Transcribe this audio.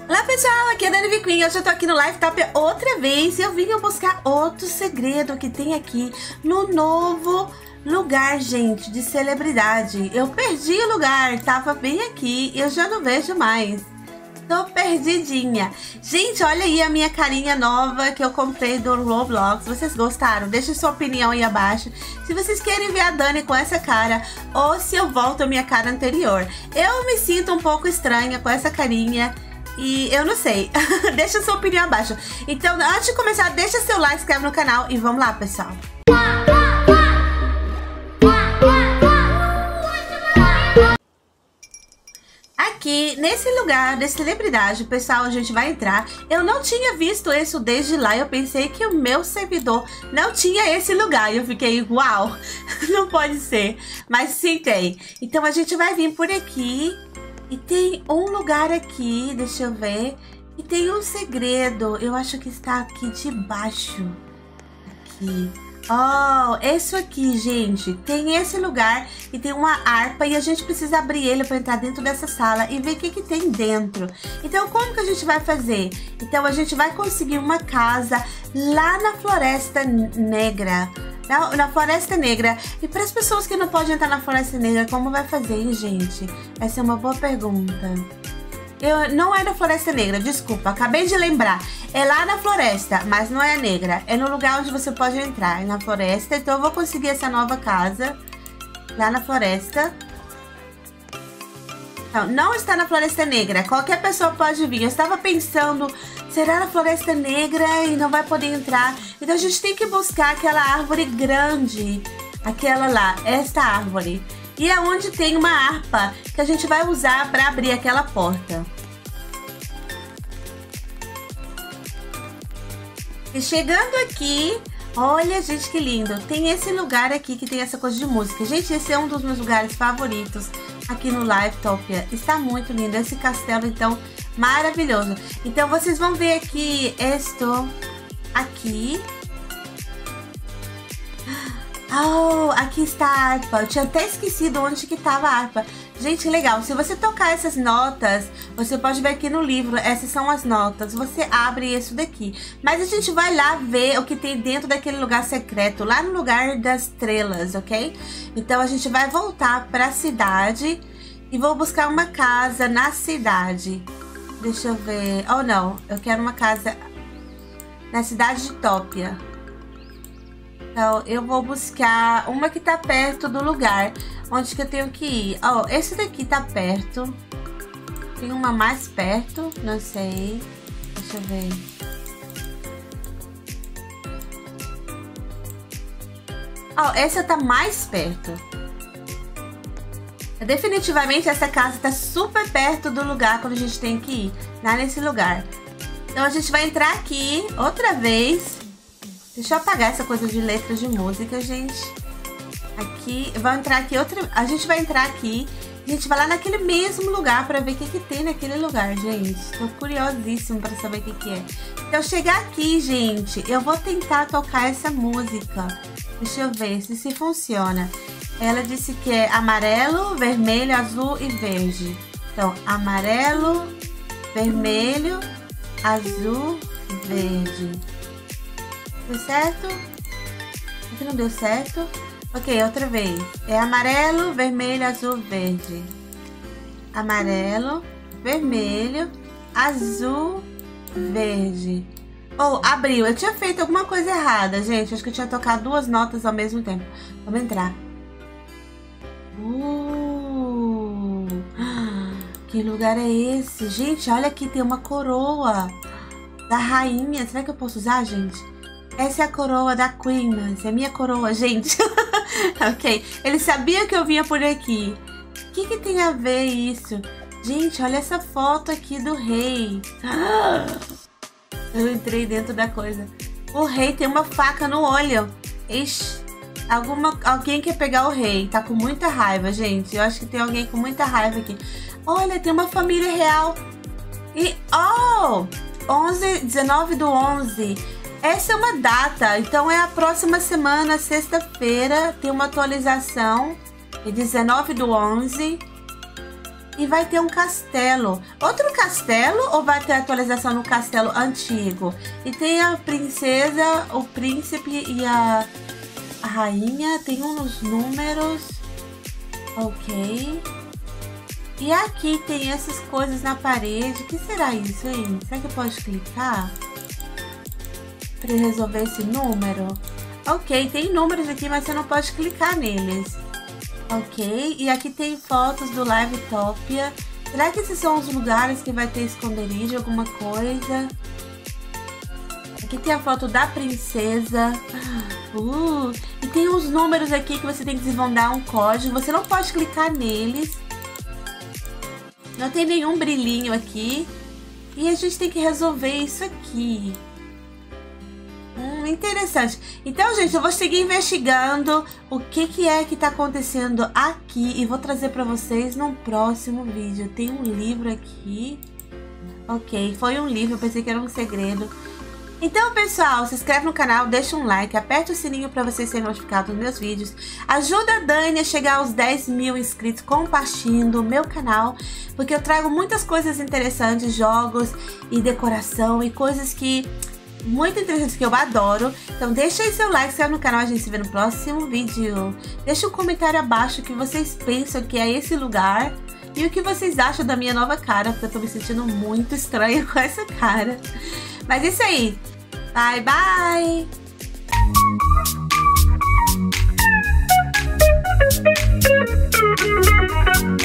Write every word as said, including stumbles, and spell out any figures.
Olá pessoal, aqui é a Dani V Queen. Hoje eu tô aqui no Lifetopia outra vez e eu vim buscar outro segredo que tem aqui no novo lugar, gente, de celebridade. Eu perdi o lugar, tava bem aqui e eu já não vejo mais. Tô perdidinha. Gente, olha aí a minha carinha nova que eu comprei do Roblox. Vocês gostaram? Deixa sua opinião aí abaixo. Se vocês querem ver a Dani com essa cara ou se eu volto a minha cara anterior. Eu me sinto um pouco estranha com essa carinha. E eu não sei, deixa sua opinião abaixo. Então, antes de começar, deixa seu like, se inscreve no canal e vamos lá, pessoal. Aqui, nesse lugar de celebridade, pessoal, a gente vai entrar. Eu não tinha visto isso desde lá, eu pensei que o meu servidor não tinha esse lugar. E eu fiquei, uau, não pode ser, mas sim tem. Então, a gente vai vir por aqui. E tem um lugar aqui, deixa eu ver, e tem um segredo, eu acho que está aqui debaixo, aqui, oh, isso aqui, gente, tem esse lugar e tem uma harpa e a gente precisa abrir ele para entrar dentro dessa sala e ver o que que tem dentro. Então, como que a gente vai fazer? Então, a gente vai conseguir uma casa lá na Floresta Negra. Na, na Floresta Negra. E para as pessoas que não podem entrar na Floresta Negra, como vai fazer, hein, gente? Essa é uma boa pergunta. Eu, não é na Floresta Negra, desculpa, acabei de lembrar. É lá na floresta, mas não é negra. É no lugar onde você pode entrar, é na floresta. Então eu vou conseguir essa nova casa lá na floresta. Não, não está na Floresta Negra. Qualquer pessoa pode vir. Eu estava pensando, será na Floresta Negra e não vai poder entrar? Então a gente tem que buscar aquela árvore grande. Aquela lá, esta árvore. E é onde tem uma harpa que a gente vai usar para abrir aquela porta. E chegando aqui, olha, gente, que lindo. Tem esse lugar aqui que tem essa coisa de música. Gente, esse é um dos meus lugares favoritos aqui no Lifetopia. Está muito lindo. Esse castelo, então, maravilhoso. Então, vocês vão ver aqui, estou aqui. Oh, aqui está a harpa. Eu tinha até esquecido onde que estava a harpa. Gente, legal. Se você tocar essas notas, você pode ver aqui no livro. Essas são as notas. Você abre isso daqui. Mas a gente vai lá ver o que tem dentro daquele lugar secreto. Lá no lugar das estrelas, ok? Então a gente vai voltar para a cidade. E vou buscar uma casa na cidade. Deixa eu ver. Oh, não. Eu quero uma casa na cidade de Tópia. Então, eu vou buscar uma que tá perto do lugar onde que eu tenho que ir. Ó, oh, esse daqui tá perto. Tem uma mais perto, não sei. Deixa eu ver. Ó, oh, essa tá mais perto. Definitivamente essa casa tá super perto do lugar quando a gente tem que ir. Lá nesse lugar. Então, a gente vai entrar aqui outra vez. Deixa eu apagar essa coisa de letras de música, gente. Aqui, vai entrar aqui outra... A gente vai entrar aqui. A gente vai lá naquele mesmo lugar pra ver o que que tem naquele lugar, gente. Tô curiosíssimo pra saber o que que é. Então, chegar aqui, gente, eu vou tentar tocar essa música. Deixa eu ver se se funciona. Ela disse que é amarelo, vermelho, azul e verde. Então, amarelo, vermelho, azul, verde. Deu certo? Aqui não deu certo. Ok, outra vez. É amarelo, vermelho, azul, verde. Amarelo, vermelho, azul, verde. Oh, abriu. Eu tinha feito alguma coisa errada, gente. Acho que eu tinha tocado duas notas ao mesmo tempo. Vamos entrar. Uh, que lugar é esse? Gente, olha aqui, tem uma coroa da rainha. Será que eu posso usar, gente? Essa é a coroa da Queen, mas é minha coroa, gente. Ok, ele sabia que eu vinha por aqui. O que que tem a ver isso? Gente, olha essa foto aqui do rei. Eu entrei dentro da coisa. O rei tem uma faca no olho. Ixi, alguma, alguém quer pegar o rei. Tá com muita raiva, gente. Eu acho que tem alguém com muita raiva aqui. Olha, tem uma família real. E, oh, onze, dezenove do onze. Essa é uma data, então é a próxima semana, sexta-feira, tem uma atualização, é dezenove do onze. E vai ter um castelo. Outro castelo ou vai ter atualização no castelo antigo? E tem a princesa, o príncipe e a, a rainha. Tem uns números. Ok. E aqui tem essas coisas na parede. O que será isso, hein? Será que pode clicar? Para resolver esse número? Ok, tem números aqui, mas você não pode clicar neles. Ok, e aqui tem fotos do Livetopia. Será que esses são os lugares que vai ter esconderijo, alguma coisa? Aqui tem a foto da princesa. Uh, e tem uns números aqui que você tem que desvendar um código. Você não pode clicar neles. Não tem nenhum brilhinho aqui. E a gente tem que resolver isso aqui. Hum, interessante. Então, gente, eu vou seguir investigando o que, que é que tá acontecendo aqui e vou trazer para vocês no próximo vídeo. Tem um livro aqui. Ok, foi um livro, eu pensei que era um segredo. Então, pessoal, se inscreve no canal, deixa um like, aperta o sininho para vocês serem notificados dos meus vídeos. Ajuda a Dani a chegar aos dez mil inscritos compartilhando o meu canal, porque eu trago muitas coisas interessantes, jogos e decoração e coisas que... muito interessante que eu adoro. Então deixa aí seu like, se inscreve no canal, a gente se vê no próximo vídeo. Deixa um comentário abaixo o que vocês pensam que é esse lugar e o que vocês acham da minha nova cara, porque eu tô me sentindo muito estranha com essa cara. Mas é isso aí. Bye, bye!